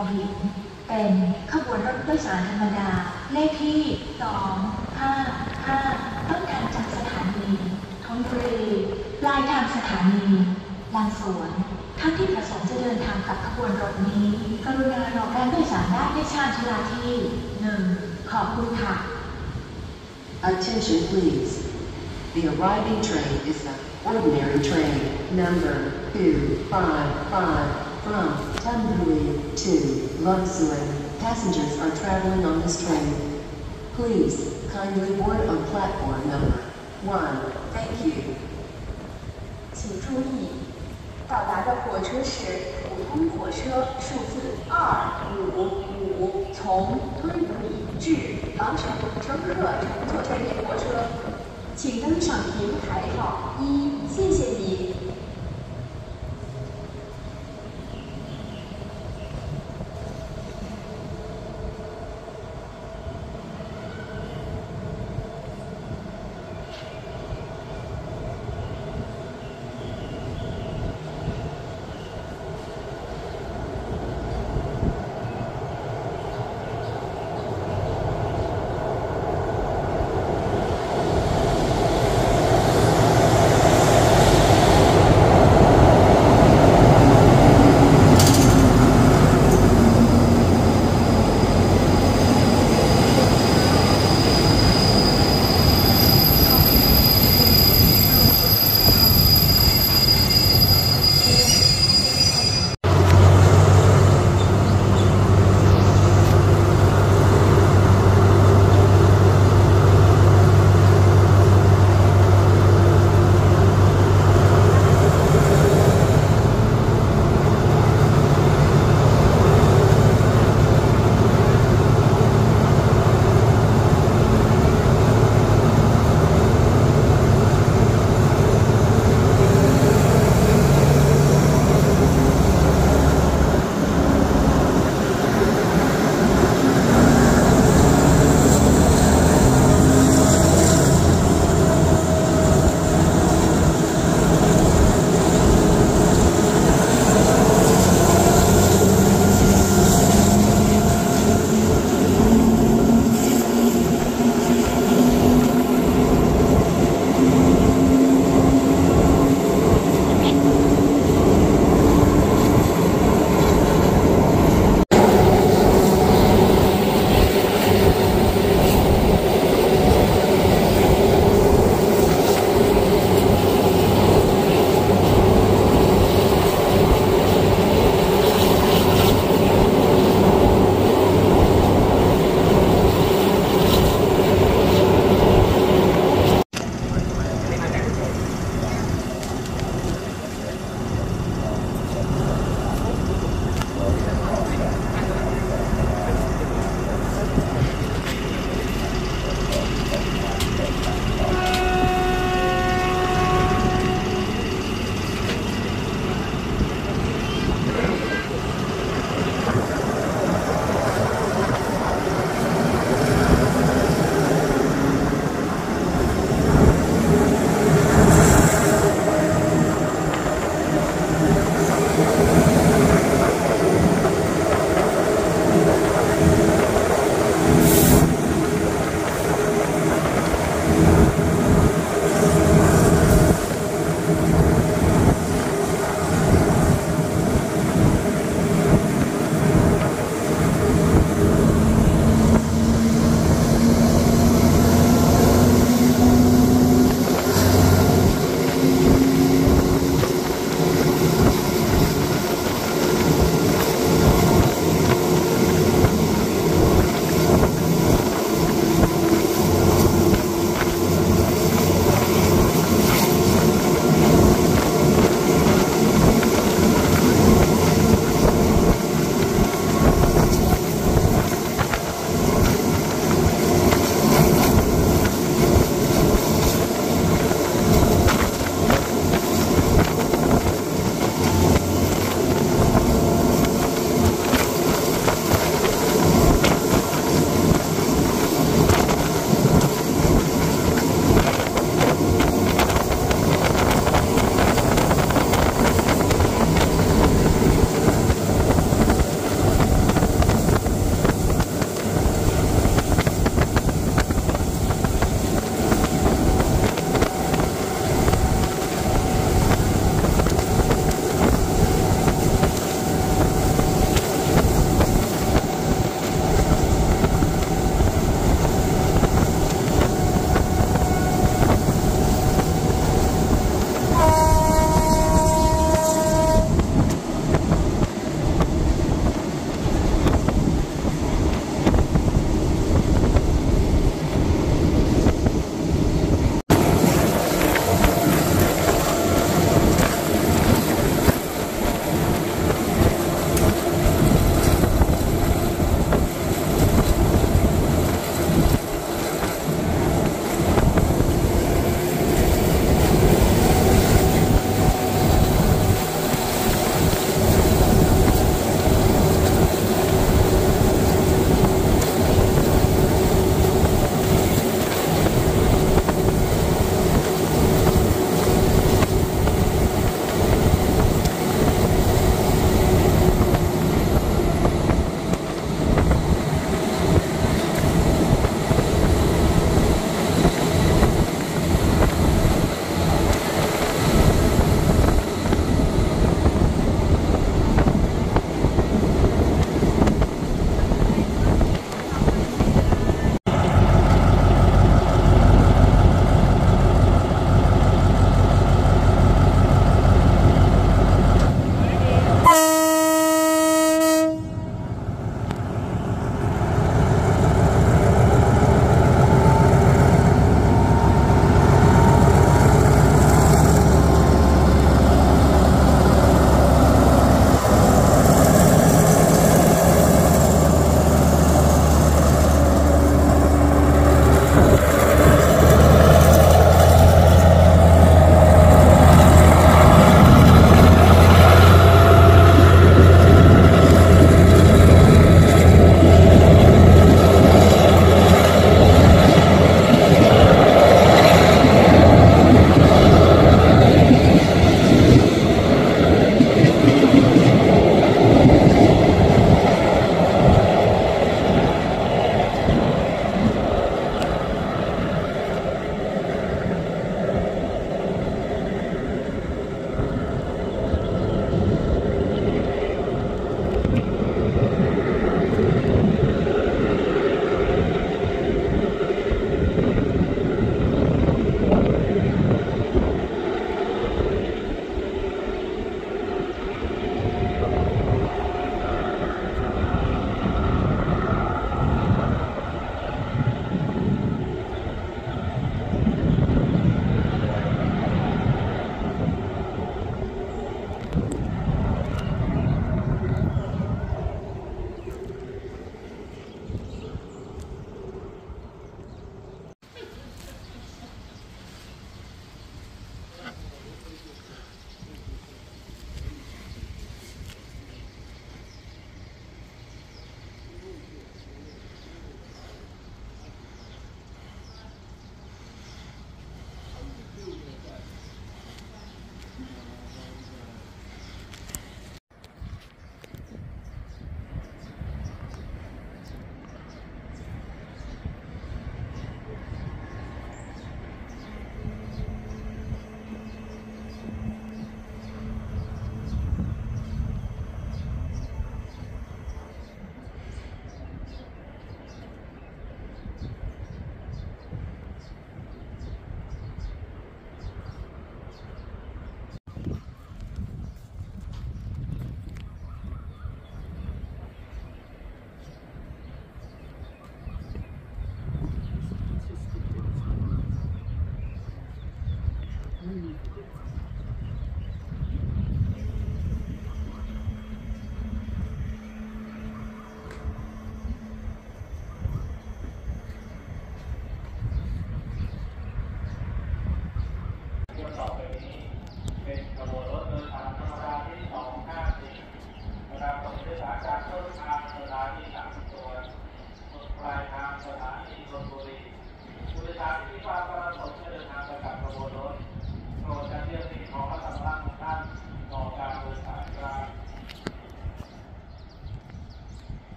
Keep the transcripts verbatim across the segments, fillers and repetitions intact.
วหินเป็นขบวนรถโดยสารธรรมดาเลขที่สองห้าห้าต้นทางจากสถานีธนบุรีปลายทางสถานีลานสวนท่านที่ประสงค์จะเดินทางกับขบวนรถนี้กรุณารอการโดยสารได้ในชานชาลาที่หนึ่งขอบคุณค่ะ Attention please. The arriving train is the ordinary train number two five five from Thonburi to Suan. Passengers are traveling on this train. Please kindly board on platform number one. Thank you. 请注意，到达的火车是普通火车数字二五五，从敦煌至昂城乘客乘坐这列火车，请登上平台号一，谢谢你。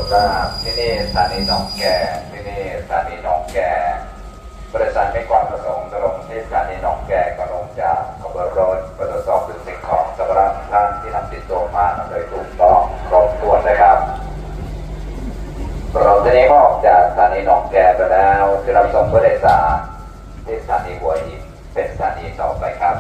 ครับที่นี่สถานีหนองแก่ที่นี่สถานีหนองแก่บริษัทมีความประสงค์จะลงที่สถานีหนองแก่ก็ลงจากขบวนรถตรวจสอบถึงสิ่งของสำหรับท่านที่นำติดตัวมาโดยถูกต้องครบถ้วนนะครับเราทีนี้ก็ออกจากสถานีหนองแก่ไปแล้วจะรับส่งผู้โดยสารที่สถานีหัวหินเป็นสถานีต่อไปครับ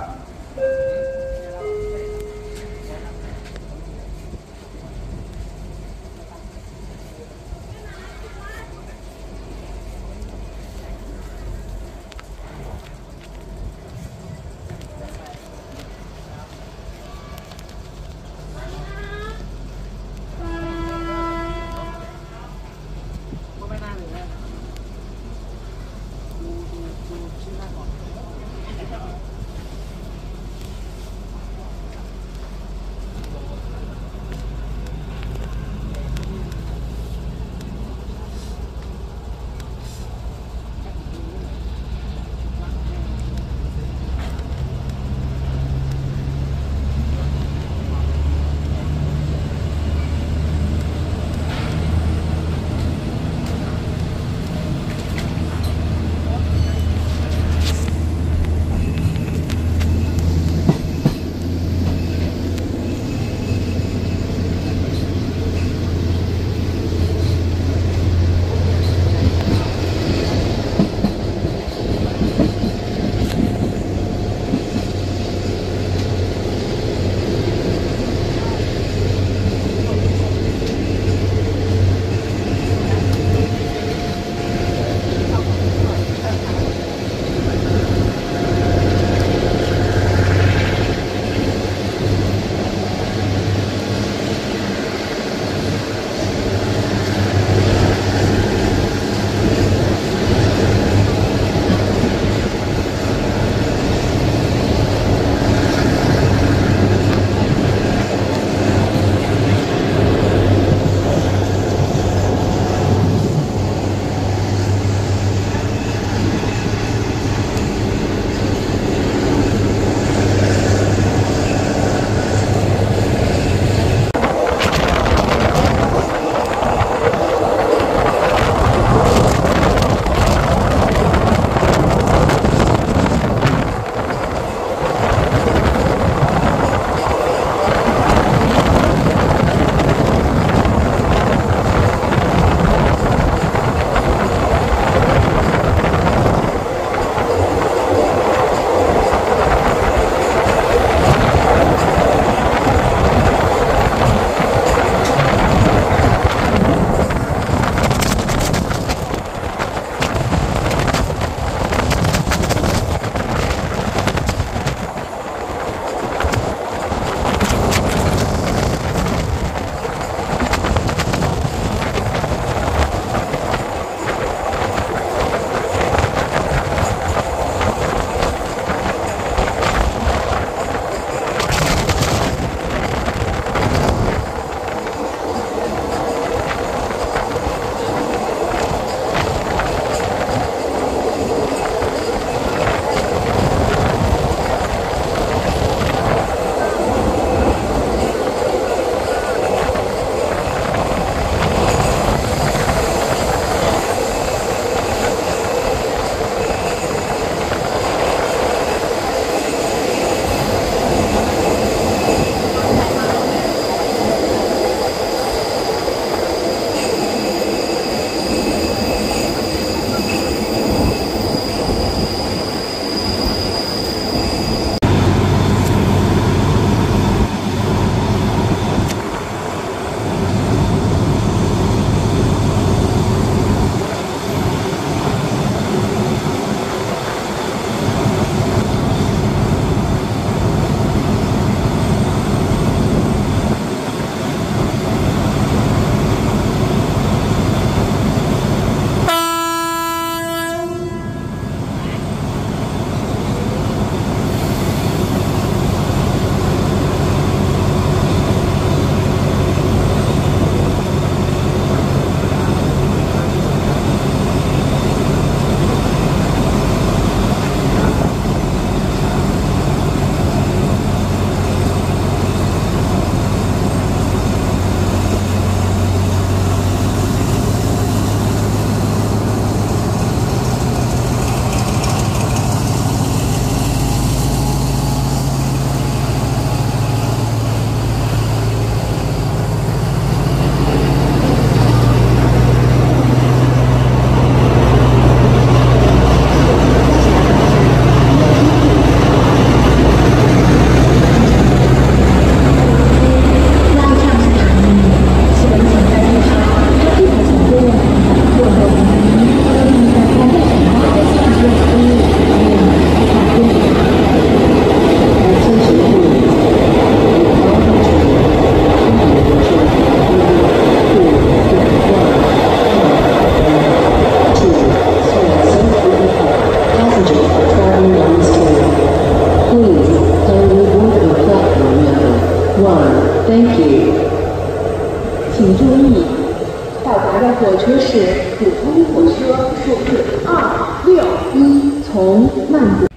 one. Thank you. 请注意，到达的火车是普通火车数字二六一，从曼谷。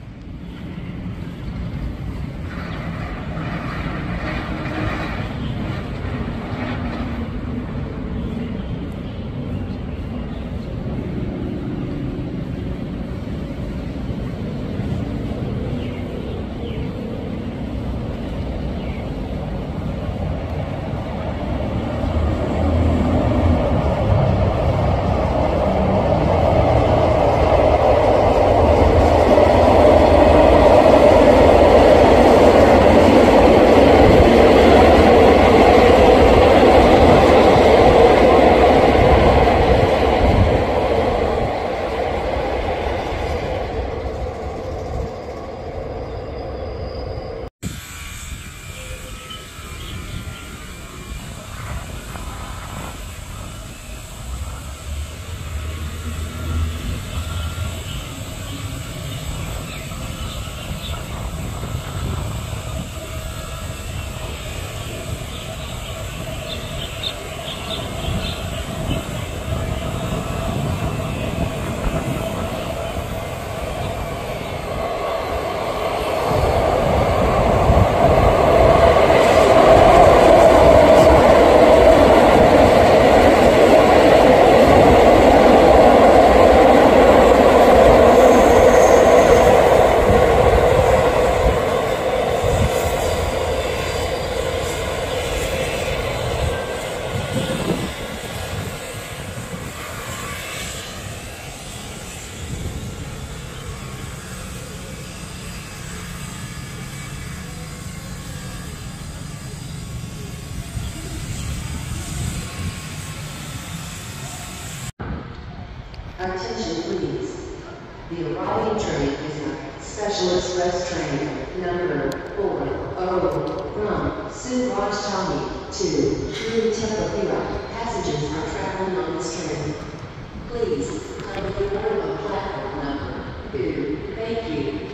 Attention please. The arriving train is a special express train number four oh from Su-ngai to Thonburi. Passengers are traveling on this train. Please come aboard on platform number two. Thank you.